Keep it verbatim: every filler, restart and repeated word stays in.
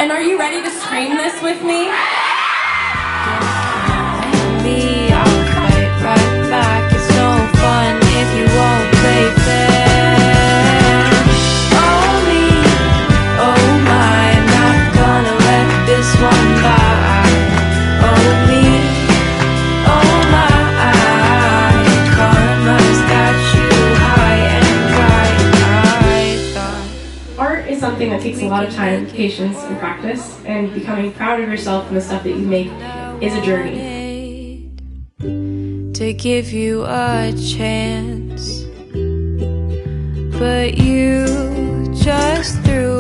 And are you ready to scream this with me? Me, I'll fight right back. It's no fun if you won't play fair. Oh me, oh my, I'm not gonna let this one by. Oh me, oh my, karma's got you high and dry. Art is something that takes a lot of time, patience, and practice, and becoming proud of yourself and the stuff that you make is a journey. To give you a chance, but you just threw